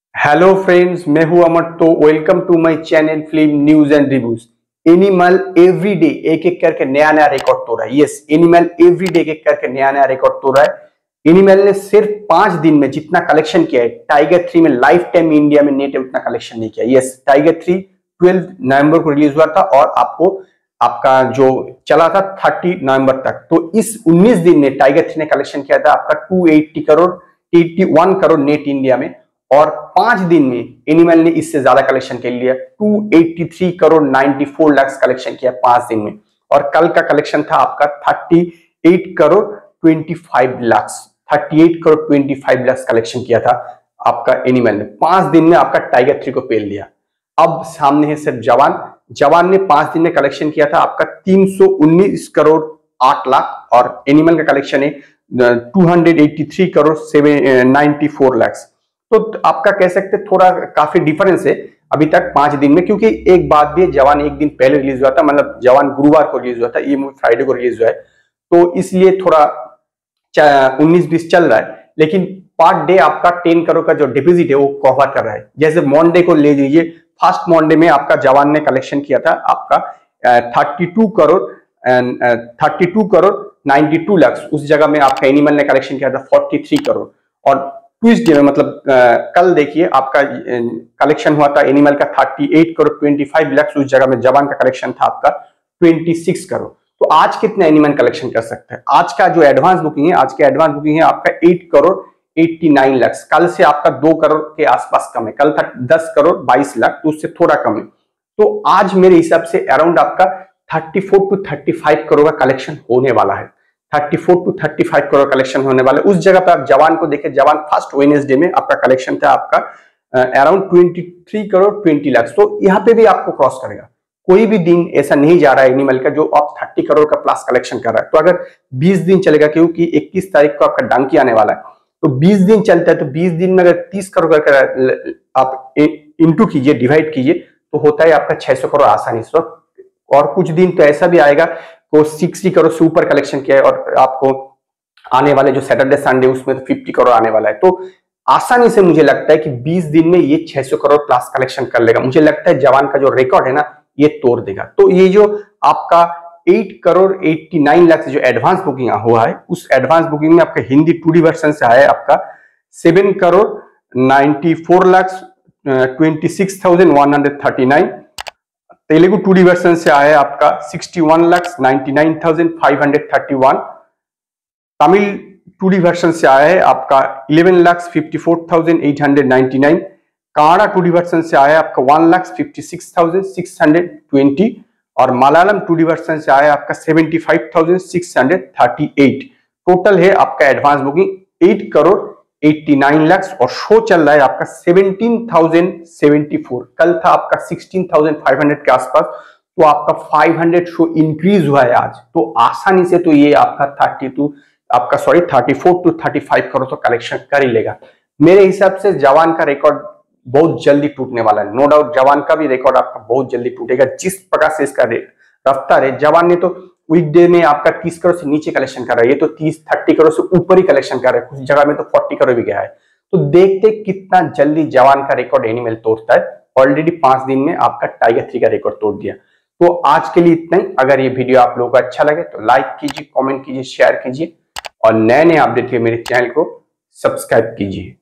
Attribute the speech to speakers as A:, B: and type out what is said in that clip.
A: Hello friends, मैं हूं अमर। तो welcome to my channel film news and reviews. Animal everyday एक एक करके नया नया रिकॉर्ड तोड़ रहा है। यस, एनिमल एवरीडे एक एक करके नया नया रिकॉर्ड तोड़ रहा है। एनिमल ने सिर्फ 5 दिन में जितना कलेक्शन किया है टाइगर 3 में लाइफ टाइम इंडिया में नेट उतना कलेक्शन नहीं किया। यस, टाइगर 3 12 नवंबर को रिलीज हुआ था और आपका जो चला था 30 नवंबर तक। तो इस 19 दिन में टाइगर 3 ने कलेक्शन किया था आपका 280 करोड़ 81 करोड़ नेट इंडिया में। और 5 दिन में एनिमल ने इससे ज्यादा कलेक्शन कर लिया, 283 करोड़ 94 लाख कलेक्शन किया 5 दिन में। और कल का कलेक्शन था आपका 38 करोड़ 25 लाख 38 करोड़ 25 लाख कलेक्शन किया था आपका एनिमल ने। 5 दिन में आपका टाइगर 3 को पेल दिया। अब सामने है सिर्फ जवान ने 5 दिन में कलेक्शन किया था आपका 319 करोड़ 8 लाख और एनिमल का कलेक्शन है 283 करोड़ 94 लाख। तो आपका कह सकते थोड़ा काफी डिफरेंस है अभी तक 5 दिन में, क्योंकि एक बात भी है, जवान एक दिन पहले रिलीज हुआ था, मतलब जवान गुरुवार को रिलीज हुआ था, ये मूवी फ्राइडे को रिलीज हुआ है, तो इसलिए थोड़ा 19-20 चल रहा है। लेकिन पर डे आपका 10 करोड़ का जो डिपॉजिट है वो कवर कर रहा है। जैसे मॉन्डे को ले लीजिए, फर्स्ट मॉन्डे में आपका जवान ने कलेक्शन किया था आपका 32 करोड़ 92 लाख। उस जगह में आपका एनिमल ने कलेक्शन किया था 43 करोड़। और ट्यूसडे में मतलब कल देखिए आपका कलेक्शन हुआ था एनिमल का 38 करोड़ 25 लाख। उस जगह में जवान का कलेक्शन था आपका 26 करोड़। तो आज कितना एनिमल कलेक्शन कर सकते हैं? आज का जो एडवांस बुकिंग है, आज के एडवांस बुकिंग है आपका 8 करोड़ 89 लाख। कल से आपका 2 करोड़ के आसपास कम है। कल था 10 करोड़ 22 लाख, तो उससे थोड़ा कम है। तो आज मेरे हिसाब से अराउंड आपका 34 टू 35 करोड़ का कलेक्शन होने वाला है। 34 टू 35 करोड़ कलेक्शन होने वाला है। उस जगह पे आप जवान को देखें, जवान फर्स्ट वेडनेसडे में आपका कलेक्शन था आपका अराउंड 23 करोड़ 20 लाख। तो यहाँ पे भी आपको क्रॉस करेगा। कोई भी दिन ऐसा नहीं जा रहा है एनिमल का जो आप 30 करोड़ का प्लस कलेक्शन कर रहा है। तो अगर 20 दिन चलेगा, क्योंकि 21 तारीख को आपका डंकी आने वाला है, तो 20 दिन चलता है, तो 20 दिन में अगर 30 करोड़ का आप इंटू कीजिए, डिवाइड कीजिए, तो होता है आपका 600 करोड़ आसानी से। और कुछ दिन तो ऐसा भी आएगा को 60 करोड़ से ऊपर कलेक्शन किया है और आपको आने वाले जो सैटरडे संडे उसमें तो 50 करोड़ आने वाला है। तो आसानी से मुझे लगता है कि 20 दिन में ये 600 करोड़ प्लस कलेक्शन कर लेगा। मुझे लगता है जवान का जो रिकॉर्ड है ना, ये तोड़ देगा। तो ये जो आपका 8 करोड़ 89 लाख जो एडवांस बुकिंग हुआ है, उस एडवांस बुकिंग में आपका हिंदी 2D वर्जन से आया है आपका 7 करोड़ 94 लाख 26,139। तेलुगु 2D वर्जन से आया है आपका 61 लाख 99,531। तमिल 2D वर्जन से आया है आपका 11 लाख 54,899। कन्नड़ा 2D वर्जन से आया है आपका 1 लाख 56,620 और मलयालम 2D वर्जन से आया है आपका 75,638। टोटल है आपका एडवांस बुकिंग 8 करोड़ 89 लाख और शो चल रहा है आपका 17,074। कल था आपका 16,500 के आसपास, तो आपका 500 शो इंक्रीज हुआ है आज। तो आसानी से तो ये आपका 34 टू 35 करोड़ तो कलेक्शन कर ही लेगा। मेरे हिसाब से जवान का रिकॉर्ड बहुत जल्दी टूटने वाला है। नो डाउट जवान का भी रिकॉर्ड आपका बहुत जल्दी टूटेगा। जिस प्रकार से इसका रफ्तार है, जवान ने तो वीकडे में आपका 30 करोड़ से नीचे कलेक्शन कर रहा है, ये तो 30-30 करोड़ से ऊपर ही कलेक्शन कर रहा है। कुछ जगह में तो 40 करोड़ भी गया है। तो देखते कितना जल्दी जवान का रिकॉर्ड एनिमल तोड़ता है। ऑलरेडी 5 दिन में आपका टाइगर 3 का रिकॉर्ड तोड़ दिया। तो आज के लिए इतना ही। अगर ये वीडियो आप लोगों को अच्छा लगे तो लाइक कीजिए, कॉमेंट कीजिए, शेयर कीजिए और नए नए अपडेट के मेरे चैनल को सब्सक्राइब कीजिए।